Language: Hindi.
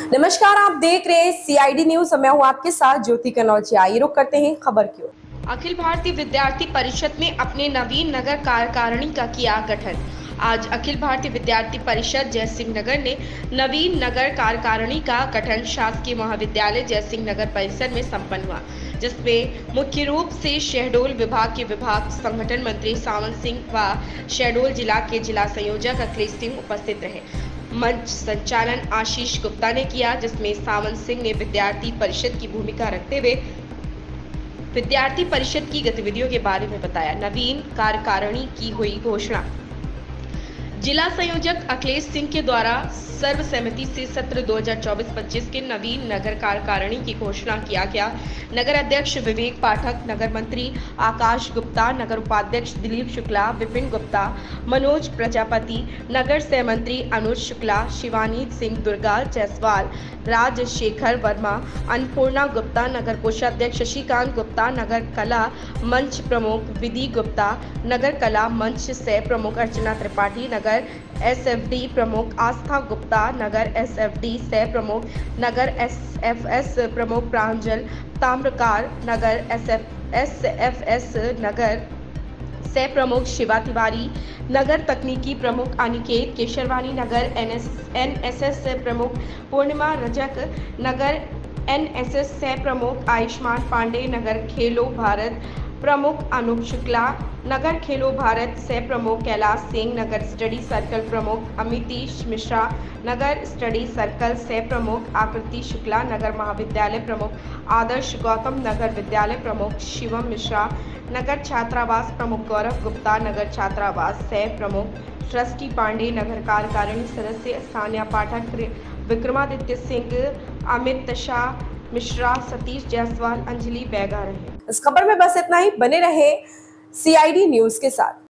नमस्कार, आप देख रहे हैं सीआईडी न्यूज। मैं हूं आपके साथ ज्योति कनौजिया। आइए रुक करते हैं खबर की ओर। अखिल भारतीय विद्यार्थी परिषद ने अपने नवीन नगर कार्यकारिणी का किया गठन। आज अखिल भारतीय विद्यार्थी परिषद जयसिंह नगर ने नवीन नगर कार्यकारिणी का गठन शासकीय महाविद्यालय जयसिंह नगर परिसर में संपन्न हुआ, जिसमें मुख्य रूप से शहडोल विभाग के विभाग संगठन मंत्री सावंत सिंह व शहडोल जिला के जिला संयोजक अखिलेश सिंह उपस्थित रहे। मंच संचालन आशीष गुप्ता ने किया, जिसमें सावंत सिंह ने विद्यार्थी परिषद की भूमिका रखते हुए विद्यार्थी परिषद की गतिविधियों के बारे में बताया। नवीन कार्यकारिणी की हुई घोषणा। जिला संयोजक अखिलेश सिंह के द्वारा सर्वसम्मति से सत्र 2024-25 के नवीन नगर कार्यकारिणी की घोषणा किया गया। नगर अध्यक्ष विवेक पाठक, नगर मंत्री आकाश गुप्ता, नगर उपाध्यक्ष दिलीप शुक्ला, विपिन गुप्ता, मनोज प्रजापति, नगर सहमंत्री अनुज शुक्ला, शिवानी सिंह दुर्गा जायसवाल, राजशेखर वर्मा, अन्नपूर्णा गुप्ता, नगर कोषाध्यक्ष शशिकांत गुप्ता, नगर कला मंच प्रमुख विधि गुप्ता, नगर कला मंच सह प्रमुख अर्चना त्रिपाठी, नगर एसएफडी प्रमुख आस्था गुप्ता, नगर एसएफडी सह प्रमुख, नगर एसएफएस प्रमुख प्रांजल ताम्रकार, नगर एसएफएस नगर सह प्रमुख शिवा तिवारी, नगर तकनीकी प्रमुख अनिकेत केशरवानी, नगर एनएसएस प्रमुख पूर्णिमा रजक, नगर एनएसएस सह प्रमुख आयुष्मान पांडे, नगर खेलो भारत प्रमुख अनूप शुक्ला, नगर खेलो भारत सह प्रमुख कैलाश सिंह, नगर स्टडी सर्कल प्रमुख अमितीश मिश्रा, नगर स्टडी सर्कल सह प्रमुख आकृति शुक्ला, नगर महाविद्यालय प्रमुख आदर्श गौतम, नगर विद्यालय प्रमुख शिवम मिश्रा, नगर छात्रावास प्रमुख गौरव गुप्ता, नगर छात्रावास सह प्रमुख सृष्टि पांडे, नगर कार्यकारिणी सदस्य सान्या पाठक, विक्रमादित्य सिंह, अमित शाह मिश्रा, सतीश जायसवाल, अंजलि बैगा रहे। इस खबर में बस इतना ही। बने रहे सीआईडी न्यूज के साथ।